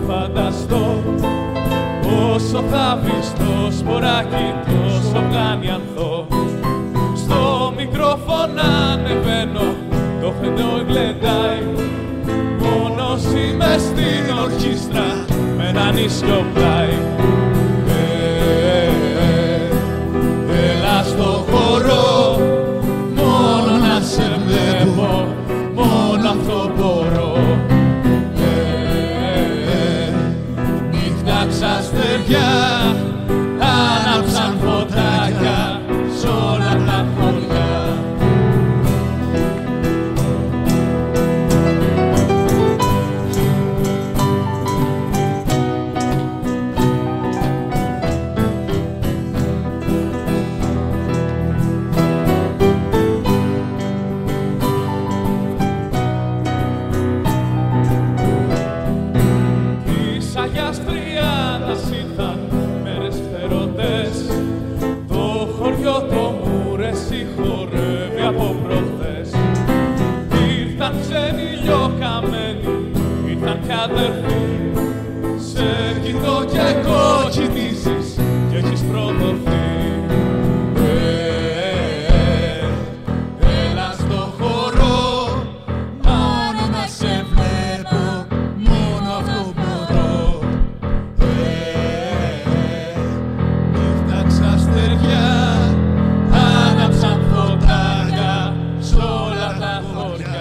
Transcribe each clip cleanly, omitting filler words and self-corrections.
φανταστώ όσο θα βρεις το σποράκι, τόσο βγάνει ανθό. Στο μικρόφωνο ανεβαίνω, το χεντό γλεντάει. Μόνος είμαι στην ορχήστρα με έναν ίσιο πλάι. Έλα στο χώρο, μόνο να σε βλέπω, μόνο αυτό μπορώ. Νύχτα ξαστεριά, άναψαν φωτάκια σ' όλα τα χωριά. Σε κοιτώ και κοκκινίζεις κι έχεις προδοθεί. Έλα στο χώρο, μόνο να σε βλέπω, μόνο αυτό μπορώ. Νύχτα ξαστεριά, άναψαν φωτάκια σ' όλα τα χωριά.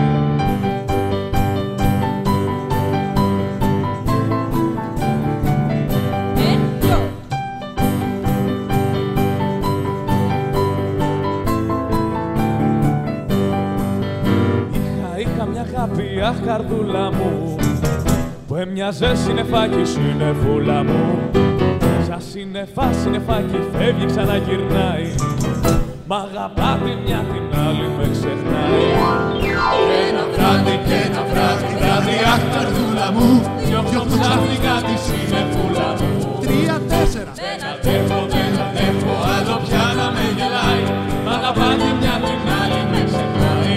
Αχ, καρδούλα μου, που έμοιαζε συννεφάκι, συννεφούλα μου. Σαν συννεφάκι φεύγει, ξαναγυρνάει. Μ' αγαπάτε μια την άλλη με ξεχνάει. Ένα βράδυ, αχ, καρδούλα μου, διώχνω ξαφνικά τη συννεφούλα μου. 3-4. Δεν αντέχω, άλλο πια να με γελάει. Μ' αγαπάτε μια την άλλη με ξεχνάει.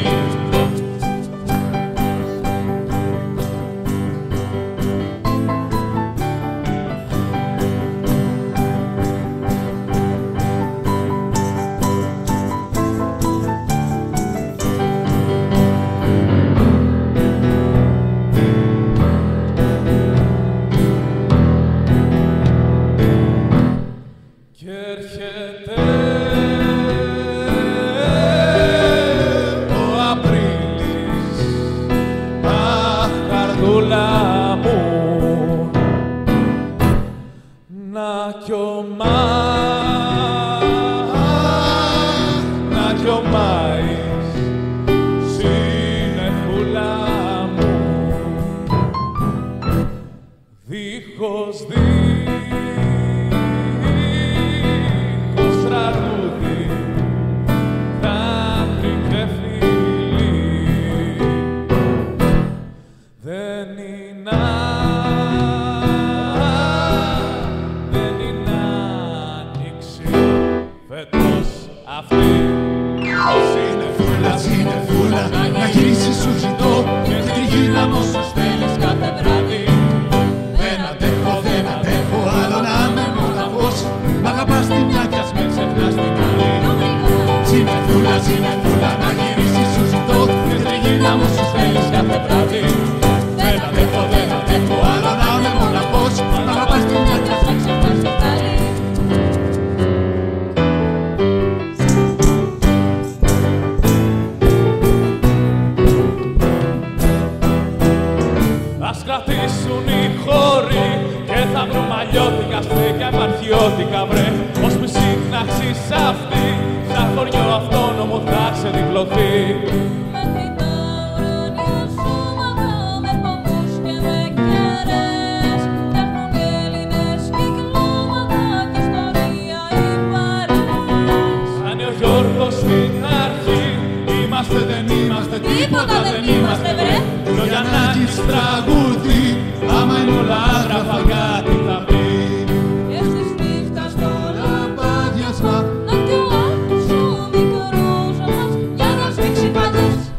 Να κι ο άλλος ο μικρός μας για να σβήξει πάντως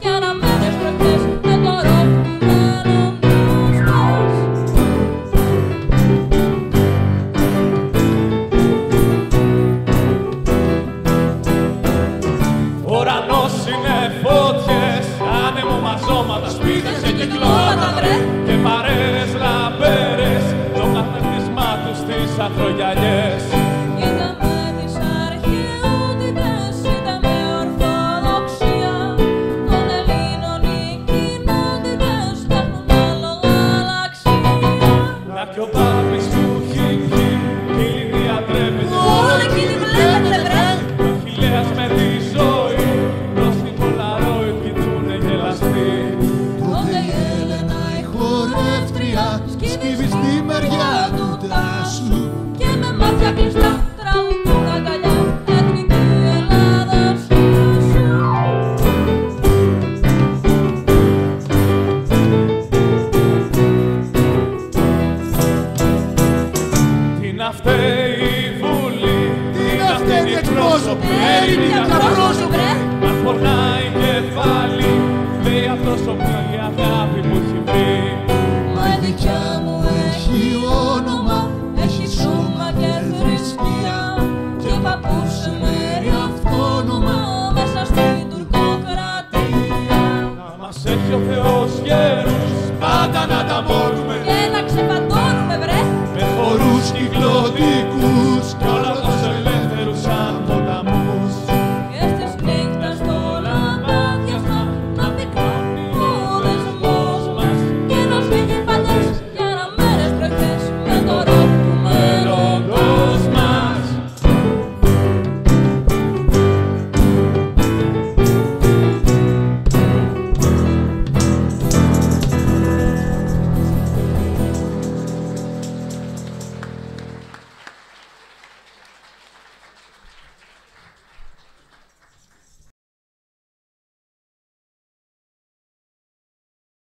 Κι ο πάπης που χύχει, κύριε διατρέπεται. Όλα κύριε βλέπετε βρε. Ο Αχιλλέας με τη ζωή, προς την Πολαρόιτ κοιτούνε γελαστοί. Τότε η Έλενα η χορεύτρια σκύβει στη μεριά του τάσου Και με μάτια κλειστά τραγουδούν αγκαλιά εθνική Ελλάδα σου. Τι να φταίει η Βουλή, Τι να φταίνει οι εκπρόσωποι, έρημοι απλαπρόσωποι. αν πονάει κεφάλι, λέει αυτός ο η αγάπη που έχει βρει. Μα η δικιά μου έχει όνομα, έχει σώμα και θρησκεία και παππούς με αυτόνομα μέσα στην τουρκοκρατία. Να μας έχει ο Θεός γέρους, πάντα να τα